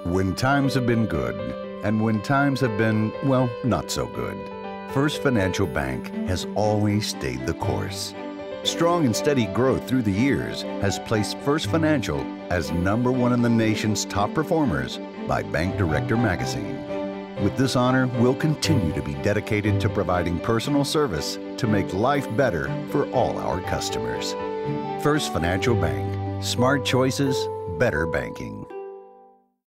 When times have been good, and when times have been, well, not so good, First Financial Bank has always stayed the course. Strong and steady growth through the years has placed First Financial as #1 in the nation's top performers by Bank Director Magazine. With this honor, we'll continue to be dedicated to providing personal service to make life better for all our customers. First Financial Bank. Smart choices, better banking.